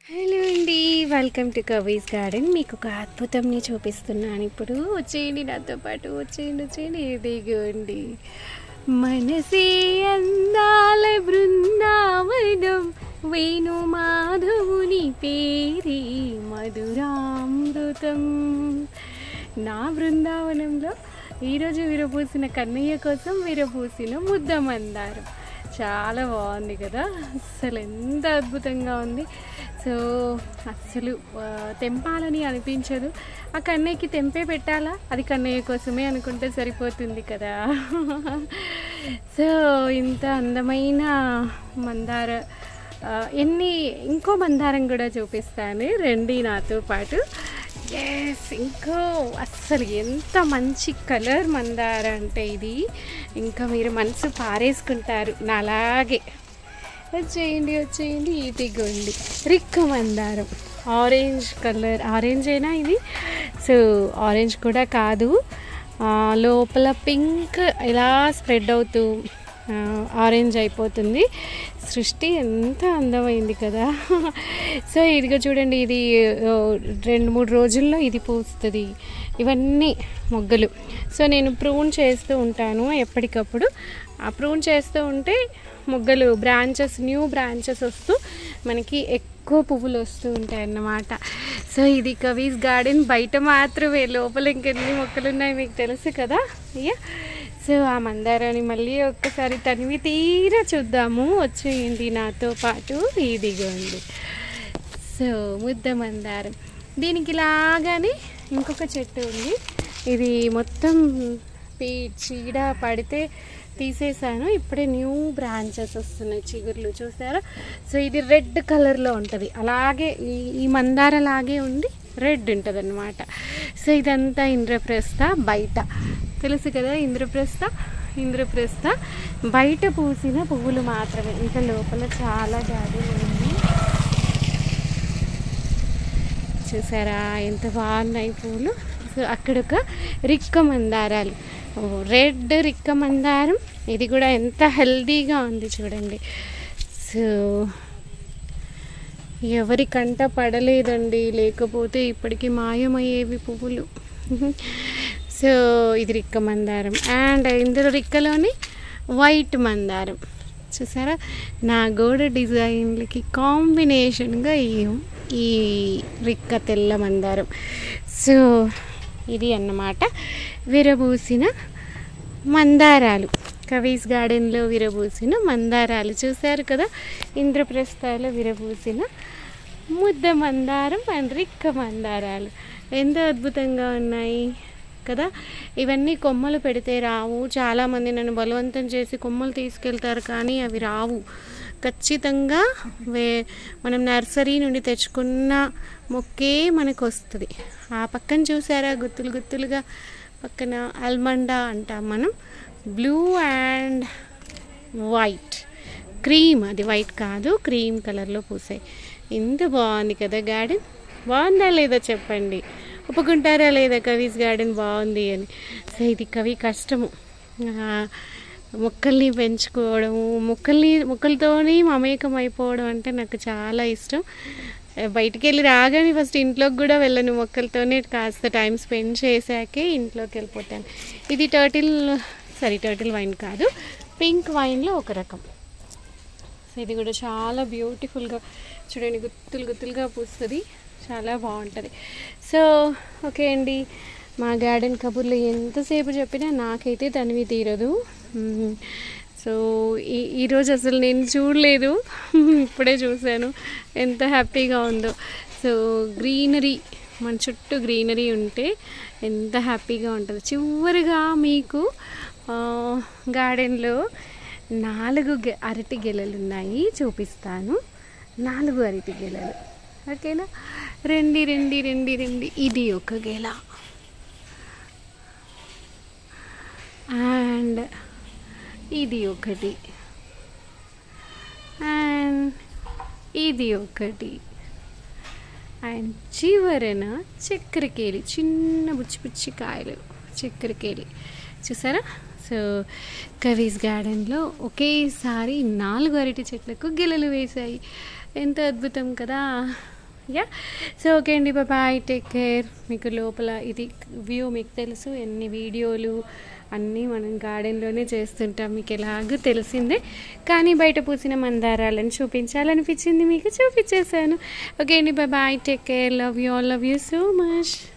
Hello అండి, welcome to Kavi's garden. మీకు ఒక అద్భుతంని చూపిస్తున్నాను ఇప్పుడు. వచ్చేయండి నాతో పాటు, వచ్చేయండి. ఇదిగోండి, మనసే అందాల బృందావనం, వేణు మాధవుని పేరే మధురామృతం. నా బృందావనంలో ఈరోజు విరబూసిన కన్నయ్య కోసం విరబూసిన ముద్ద మందారం. చాలా బాగుంది కదా, అసలు ఎంత అద్భుతంగా ఉంది. సో అస్సలు తెంపాలని అనిపించదు. ఆ కన్నయ్యకి తెంపే పెట్టాలా, అది కన్నయ్య కోసమే అనుకుంటే సరిపోతుంది కదా. సో ఇంత అందమైన మందార ఇంకో మందారం కూడా చూపిస్తాను, రండి నాతో పాటు. ఎస్, ఇంకో అస్సలు ఎంత మంచి కలర్ మందార అంటే ఇది, ఇంకా మీరు మనసు పారేసుకుంటారు నాలాగే. వచ్చేయండి. ఇదిగోండి రిక్క మందారం, ఆరెంజ్ కలర్. ఆరెంజ్ అయినా ఇది, సో ఆరెంజ్ కూడా కాదు, లోపల పింక్ ఇలా స్ప్రెడ్ అవుతూ ఆరెంజ్ అయిపోతుంది. సృష్టి ఎంత అందమైంది కదా. సో ఇదిగో చూడండి, ఇది 2-3 రోజుల్లో ఇది పూస్తుంది. ఇవన్నీ మొగ్గలు. సో నేను ప్రూన్ చేస్తూ ఉంటాను ఎప్పటికప్పుడు. ఆ ప్రూన్ చేస్తూ ఉంటే మొగ్గలు న్యూ బ్రాంచెస్ వస్తూ మనకి ఎక్కువ పువ్వులు వస్తూ ఉంటాయి అన్నమాట. సో ఇది కవీస్ గార్డెన్, బయట మాత్రమే, లోపల ఇంకెన్ని మొక్కలు ఉన్నాయి మీకు తెలుసు కదా. సో ఆ మందారాన్ని మళ్ళీ ఒక్కసారి తనివి తీరా చూద్దాము, వచ్చేయండి నాతో పాటు. ఇదిగోండి, సో ముద్ద మందారం. దీనికి లాగానే ఇంకొక చెట్టు ఉంది, ఇది మొత్తం చీడ పడితే తీసేసాను. ఇప్పుడే న్యూ బ్రాంచెస్ వస్తున్నాయి, చిగుర్లు చూసారా. సో ఇది రెడ్ కలర్లో ఉంటుంది, అలాగే ఈ మందార లాగే ఉండి రెడ్ ఉంటుంది అన్నమాట. సో ఇదంతా ఇంద్రప్రస్థ, బయట తెలుసు కదా, ఇంద్రప్రస్థ బయట పూసిన పువ్వులు మాత్రమే, ఇంకా లోపల చాలా జాతి ఉంది. చూసారా ఎంత బాగున్నాయి పూలు. సో అక్కడొక రిక్క మందారాలు, రెడ్ రిక్క మందారం, ఇది కూడా ఎంత హెల్దీగా ఉంది చూడండి. సో ఎవరి కంట పడలేదండి, లేకపోతే ఇప్పటికీ మాయమయ్యేవి పువ్వులు. సో ఇది రిక్క మందారం, అండ్ ఇందులో రిక్కలోని వైట్ మందారం. చూసారా, నా గోడ డిజైన్లకి కాంబినేషన్గా ఈ రిక్క తెల్ల మందారం. సో ఇది అన్నమాట విరబూసిన మందారాలు, కవీస్ గార్డెన్లో విరబూసిన మందారాలు. చూశారు కదా, ఇంద్రప్రస్థాలో విరబూసిన ముద్ద మందారం అండ్ రిక్క మందారాలు ఎంత అద్భుతంగా ఉన్నాయి కదా. ఇవన్నీ కొమ్మలు పెడితే రావు, చాలామంది నన్ను బలవంతం చేసి కొమ్మలు తీసుకెళ్తారు, కానీ అవి రావు. ఖచ్చితంగా మనం నర్సరీ నుండి తెచ్చుకున్న మొక్కే మనకు వస్తుంది. ఆ పక్కన చూసారా గుత్తులుగా, పక్కన ఆల్మండా అంటాం మనం, బ్లూ అండ్ వైట్, క్రీమ్, అది వైట్ కాదు, క్రీమ్ కలర్లో పూసాయి. ఎంత బాగుంది కదా గార్డెన్. బాగుందా లేదా చెప్పండి, ఒప్పుకుంటారా లేదా కవీస్ గార్డెన్ బాగుంది అని. సో ఇది కవి కష్టము, మొక్కల్ని పెంచుకోవడము, మొక్కలతోని మమేకం అయిపోవడం అంటే నాకు చాలా ఇష్టం. బయటికి వెళ్ళి రాగానే ఫస్ట్ ఇంట్లోకి కూడా వెళ్ళను, మొక్కలతోనే కాస్త టైం స్పెండ్ చేశాకే ఇంట్లోకి వెళ్ళిపోతాను. ఇది టర్టిల్ వైన్ కాదు, పింక్ వైన్లో ఒక రకం. సో ఇది కూడా చాలా బ్యూటిఫుల్గా చూడండి, గుత్తులుగా పూస్తుంది, చాలా బాగుంటుంది. సో ఓకే అండి, మా గార్డెన్ కబుర్లు ఎంతసేపు చెప్పినా నాకైతే తనివి తీరదు. సో ఈరోజు అసలు నేను చూడలేదు, ఇప్పుడే చూశాను, ఎంత హ్యాపీగా ఉందో. సో గ్రీనరీ, మన చుట్టూ గ్రీనరీ ఉంటే ఎంత హ్యాపీగా ఉంటుంది. చివరిగా మీకు గార్డెన్లో 4 అరటి గెలలు ఉన్నాయి, చూపిస్తాను. 4 అరటి గెలలు, ఓకేనా. రండి. ఇది ఒక గెల, అండ్ ఇది ఒకటి, అండ్ ఇది ఒకటి, అండ్ చివరన చక్కెరకేళి, చిన్న బుచ్చి కాయలు చక్కెరకేళి. చూసారా. సో కవీస్ గార్డెన్లో ఒకేసారి 4 అరటి చెట్లకు గిలలు వేశాయి. ఎంత అద్భుతం కదా. యా సో ఓకే అండి, బాయ్, టేక్ కేర్. మీకు లోపల ఇది వ్యూ మీకు తెలుసు, ఎన్ని వీడియోలు అన్నీ మనం గార్డెన్లోనే చేస్తుంటాం, మీకు ఎలాగో తెలిసిందే. కానీ బయట పూసిన మందారాలను చూపించాలనిపించింది, మీకు చూపించేశాను. ఓకే అండి, bye, take care, love you all, love you so much.